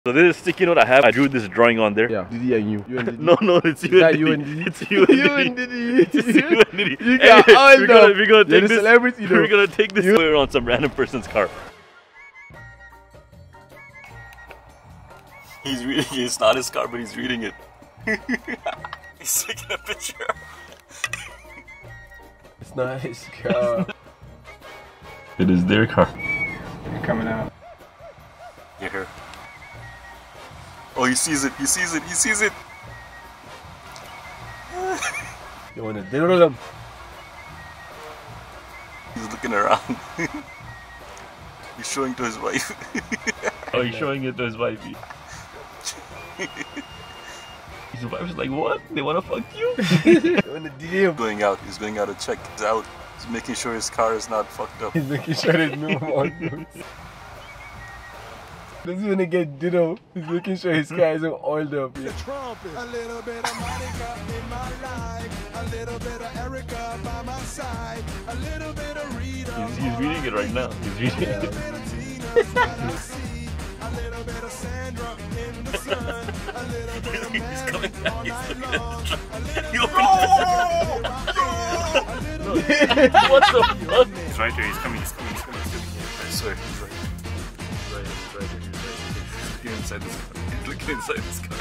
So this is sticky note I have. I drew this drawing on there. Yeah. Diddy and you. And Diddy. No, it's you and Diddy. You and Diddy. It's you and Diddy. You and Diddy. It's you and Diddy. You got all we're gonna take this. Celebrity, we're gonna take this over on some random person's car. He's reading it. It's not his car, but he's reading it. He's taking a picture. It's not his car. It is their car. They're coming out. You're here. Oh, he sees it. He sees it. He sees it. You wanna diddle them? He's looking around. He's showing to his wife. Oh, he's showing it to his wife. His wife's like, what? They wanna fuck you? Going out. He's going out to check it out. He's making sure his car is not fucked up. He's making sure there's no more. Doesn't even get ditto. He's making sure his car isn't oiled up. Yeah. A little bit of Monica in my life, a little bit of Erica by my side, a little bit of Rita. He's reading it right now. He's reading it. A little bit of Sandra in the sun, a little bit of He's coming back. He's looking at the truck. What the fuck? He's right there. He's coming. I swear. He's right. He's inside this car. He's looking inside this car.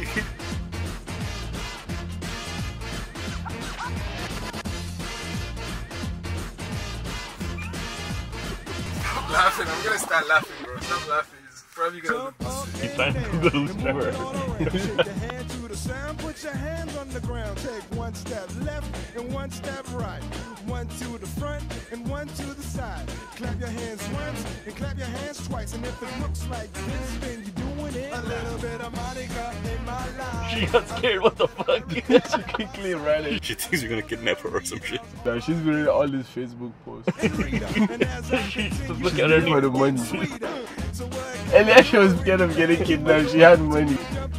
Stop laughing. I'm gonna start laughing, bro. Stop laughing. He's probably gonna look busted. He's trying to Google who's driver. Shake your hand to the sound, put your hands on the ground. Take one step left and one step right. One to the front and one to the side. Clap your hands once and clap your hands twice. And if it looks like this, then you're doing it. A little bit of Monica in my life. She got scared. What the fuck? She quickly ran it. She thinks you're gonna kidnap her or some shit. Now she's been reading all these Facebook posts. She's just looking at her For the money. And then she was scared of getting kidnapped. She had money.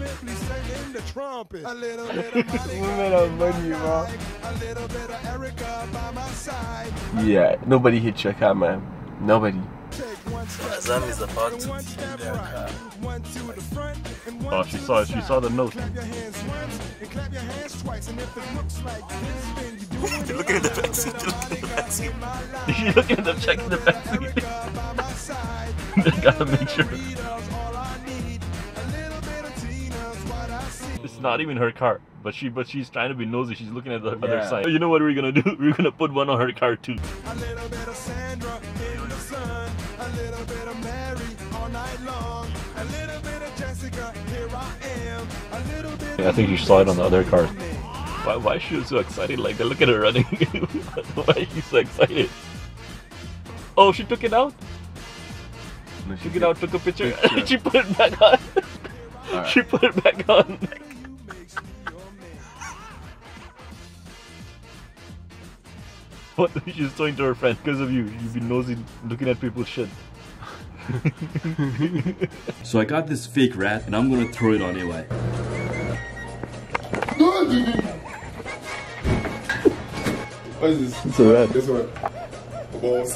A little bit of Women have money, bro. a little bit of Erica by my side. Yeah, nobody hit your car, man. Nobody. Azam is about to One step right, one to the front and one Oh, she saw the note. Clap your hands once and clap your hands twice. And if it looks like this, then you do it. You're looking at the backseat. You're looking at the check in the backseat. They gotta make sure. It's not even her car, but she's trying to be nosy. She's looking at the other side. You know what we're gonna do? We're gonna put one on her car too. A little bit of Sandra in the sun, a little bit of Mary all night long, a little bit of Jessica, here I am, a little bit. I think you saw it on the other car. Why is she so excited like that? Look at her running. Why is she so excited? Oh, she took it out? No, Took it out, took a picture. She put it back on. Right. She put it back on. What? She's talking to her friend because of you. You've been nosy looking at people's shit. So I got this fake rat and I'm gonna throw it on AY. What is this? It's a rat. This one. Balls.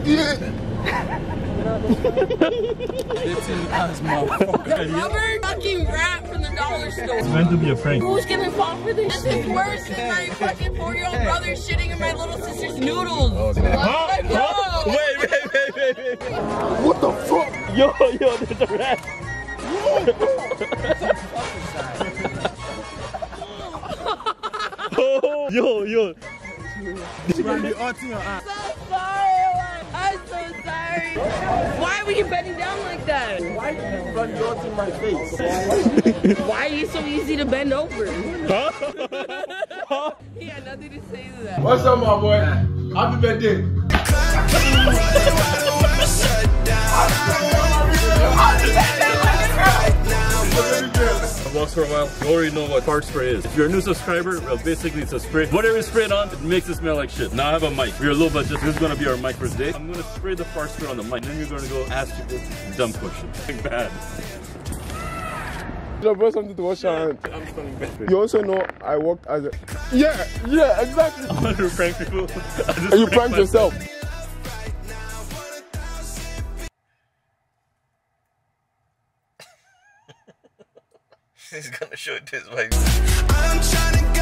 Rubber fucking rat from the dollar store. It's meant to be a prank. Who's gonna fall for this? This is worse than my fucking 4-year-old brother shitting in my little sister's noodles. Let's go. Wait. What the fuck? Yo, there's a rat. Oh, yo. I'm so sorry. I'm so sorry. Why are we bending down like that? Why did you run yours in my face? Why are you so easy to bend over? Huh? He had nothing to say to that. What's up, my boy? Happy birthday. I've walked for a while. You already know what fart spray is. If you're a new subscriber, well, basically it's a spray. Whatever you spray it on, it makes it smell like shit. Now I have a mic. We're low budget. This is gonna be our mic for today. I'm gonna spray the fart spray on the mic. Then you're gonna go ask people dumb questions. Bad. You brought something to wash your hands. I'm standing back. You also know I worked as a... Yeah, exactly. I'm gonna prank people. And you pranked yourself. He's gonna show it to his wife. I'm trying to